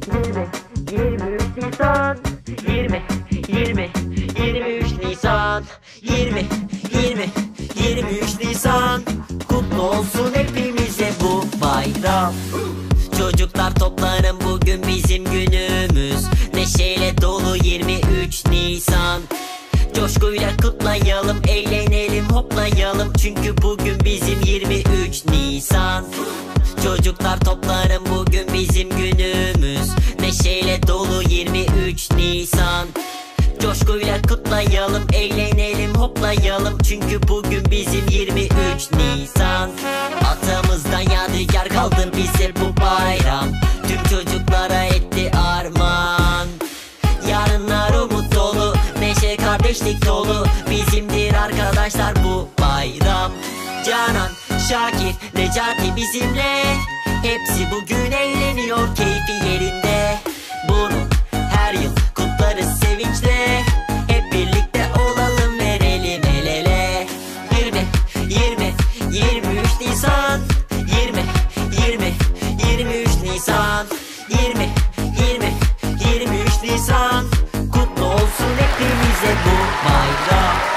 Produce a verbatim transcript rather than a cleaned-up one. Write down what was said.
yirmi üç Nisan, yirmi, yirmi, yirmi üç Nisan, yirmi, yirmi, yirmi üç Nisan. Kutlu olsun hepimize bu bayram. Çocuklar toplanın, bugün bizim günümüz. Neşeyle dolu yirmi üç Nisan. Coşkuyla kutlayalım, eğlenelim, hoplayalım. Çünkü bugün bizim yirmi üç Nisan. Çocuklar toplanın, bugün bizim günümüz. Neşeyle dolu yirmi üç Nisan. Coşkuyla kutlayalım, eğlenelim, hoplayalım. Çünkü bugün bizim yirmi üç Nisan. Atamızdan yadigar kaldı bize bu bayram. Tüm çocuklara etti armağan. Yarınlar umut dolu, neşe kardeşlik dolu. Bizimdir arkadaşlar bu bayram. Canan, Şakir, Necati bizimle. Hepsi bugün eğleniyor, keyfi yerinde. Bunu her yıl kutlarız sevinçle. Hep birlikte olalım, verelim el ele. Yirmi, yirmi, yirmi üç Nisan. Yirmi, yirmi, yirmi üç Nisan. Yirmi, yirmi, yirmi üç Nisan. Kutlu olsun hepimize bu bayram.